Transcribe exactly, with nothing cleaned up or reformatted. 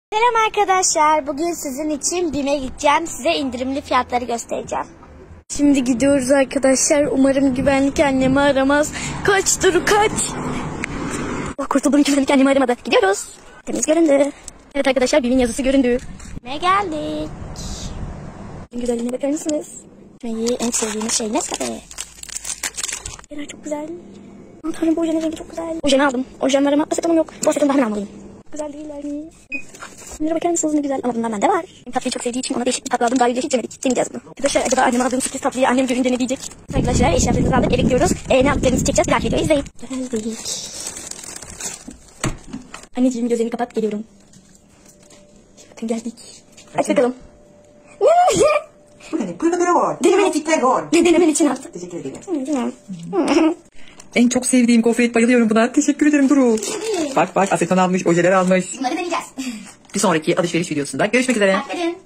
Selam arkadaşlar. Bugün sizin için BİM'e gideceğim. Size indirimli fiyatları göstereceğim. Şimdi gidiyoruz arkadaşlar. Umarım güvenlik annemi aramaz. Kaç Duru kaç. Oh, kurtuldum, güvenlik annemi aramadı. Gidiyoruz. Temiz göründü. Evet arkadaşlar, BİM'in yazısı göründü. BİM'e geldik. Güzelliğine bakar mısınız? Şurayı en sevdiğimiz şey Nescafe. Yerler çok güzel. Aman tanrım, bu ojenin rengi çok güzel. Ojeni aldım. Ojenlerime asetonum yok. Bu asetonu da hemen almalıyım. Güzel değiller mi? Bunlara bakar mısınız, ne güzel, ama bundan bende var. Benim tatlıyı çok sevdiği için ona değişik bir tatlı aldım. Daha önce hiç yemedik. Deneyeceğiz bunu. Arkadaşlar, acaba anneme aldığım sürpriz tatlıyı annem görünce ne diyecek? Arkadaşlar, eşyalarımızı aldık, eve gidiyoruz. E, ne yaptıklarımızı çekeceğiz. Bir dahaki videoyu izleyin. Geldik. Anneciğim, gözlerini kapat, geliyorum. Bakın, geldik. Aç bakalım. Bu ne? Pulverdor. Denemen için. Denemen için aldım. Teşekkür ederim. En çok sevdiğim gofret, bayılıyorum buna. Teşekkür ederim Duru. Bak bak, aseton almış, ojeler almış. Bunları deneyeceğiz. Bir sonraki alışveriş videosunda görüşmek üzere. Aferin.